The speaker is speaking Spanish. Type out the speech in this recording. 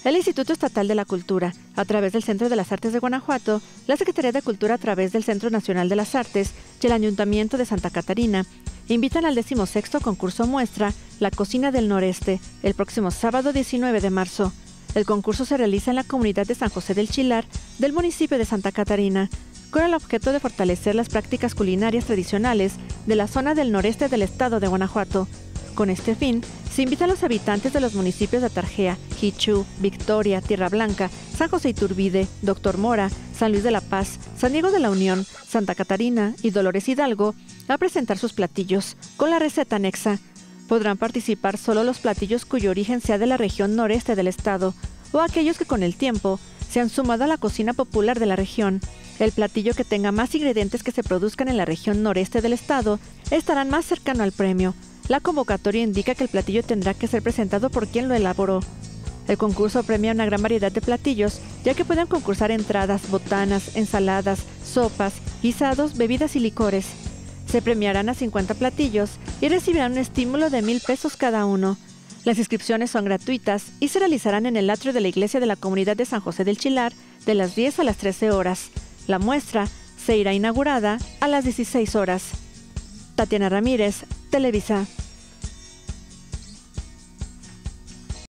el Instituto Estatal de la Cultura, a través del Centro de las Artes de Guanajuato, la Secretaría de Cultura a través del Centro Nacional de las Artes y el Ayuntamiento de Santa Catarina, invitan al 16º concurso muestra La Cocina del Noreste, el próximo sábado 19 de marzo. El concurso se realiza en la comunidad de San José del Chilar, del municipio de Santa Catarina, con el objeto de fortalecer las prácticas culinarias tradicionales de la zona del noreste del estado de Guanajuato. Con este fin, se invita a los habitantes de los municipios de Atarjea, Jichú, Victoria, Tierra Blanca, San José Iturbide, Doctor Mora, San Luis de la Paz, San Diego de la Unión, Santa Catarina y Dolores Hidalgo a presentar sus platillos, con la receta anexa. Podrán participar solo los platillos cuyo origen sea de la región noreste del estado, o aquellos que con el tiempo se han sumado a la cocina popular de la región. El platillo que tenga más ingredientes que se produzcan en la región noreste del estado estarán más cercano al premio. La convocatoria indica que el platillo tendrá que ser presentado por quien lo elaboró. El concurso premia una gran variedad de platillos, ya que pueden concursar entradas, botanas, ensaladas, sopas, guisados, bebidas y licores. Se premiarán a 50 platillos y recibirán un estímulo de 1,000 pesos cada uno. Las inscripciones son gratuitas y se realizarán en el atrio de la iglesia de la comunidad de San José del Chilar de las 10 a las 13 horas. La muestra se irá inaugurada a las 16 horas. Tatiana Ramírez, Televisa.